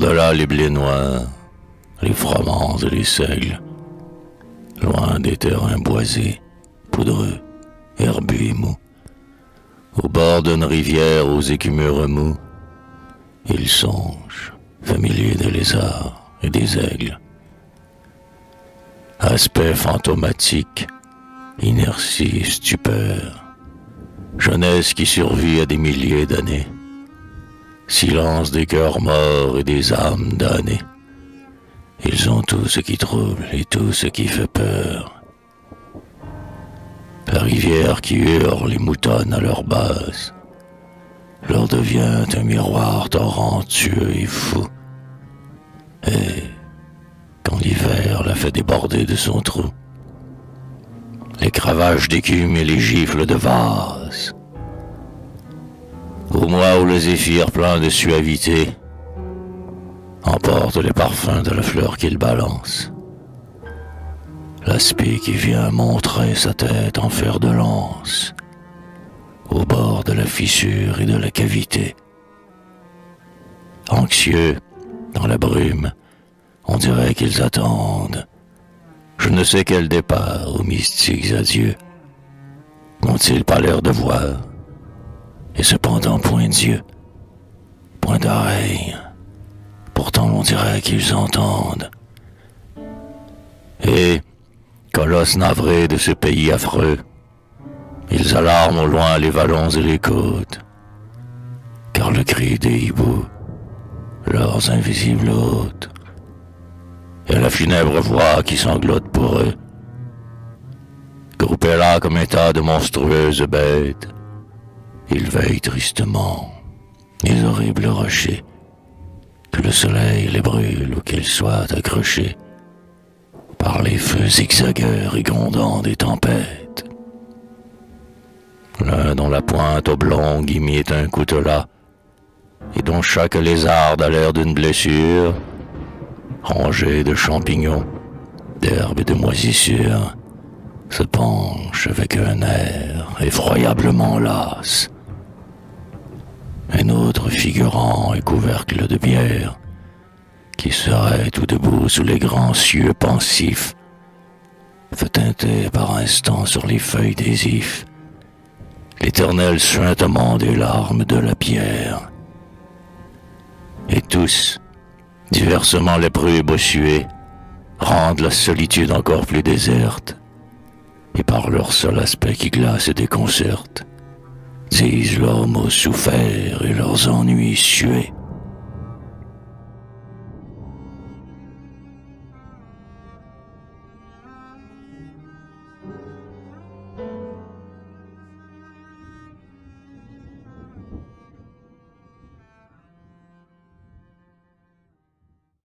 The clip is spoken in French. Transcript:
Par-delà les blés noirs, les fromences et les seigles, loin des terrains boisés, poudreux, herbus et mous, au bord d'une rivière aux écumeux remous, il songe, familier des lézards et des aigles. Aspect fantomatique, inertie, stupeur, jeunesse qui survit à des milliers d'années, silence des cœurs morts et des âmes damnées. Ils ont tout ce qui trouble et tout ce qui fait peur. La rivière qui hurle et moutonne à leur base leur devient un miroir torrentueux et fou. Et quand l'hiver la fait déborder de son trou, les cravages d'écume et les gifles de vase, au mois où le zéphyr plein de suavité emporte les parfums de la fleur qu'il balance, l'aspect qui vient montrer sa tête en fer de lance au bord de la fissure et de la cavité. Anxieux, dans la brume, on dirait qu'ils attendent je ne sais quel départ aux mystiques adieux. N'ont-ils pas l'air de voir? Et cependant point d'yeux, point d'oreille, pourtant on dirait qu'ils entendent. Et, colosses navrés de ce pays affreux, ils alarment au loin les vallons et les côtes, car le cri des hiboux, leurs invisibles hôtes, et la funèbre voix qui sanglote pour eux, groupés là comme un tas de monstrueuses bêtes, ils veillent tristement les horribles rochers, que le soleil les brûle ou qu'ils soient accrochés par les feux zigzagueurs et grondants des tempêtes. L'un dont la pointe oblongue imite un coutelas, et dont chaque lézarde a l'air d'une blessure, rangé de champignons, d'herbes et de moisissures, se penche avec un air effroyablement las. Un autre figurant et couvercle de bière, qui serait tout debout sous les grands cieux pensifs, fait teinter par instants sur les feuilles des ifs l'éternel suintement des larmes de la pierre. Et tous, diversement lépreux et bossués, rendent la solitude encore plus déserte, et par leur seul aspect qui glace et déconcerte, disent leurs maux soufferts et leurs ennuis sués.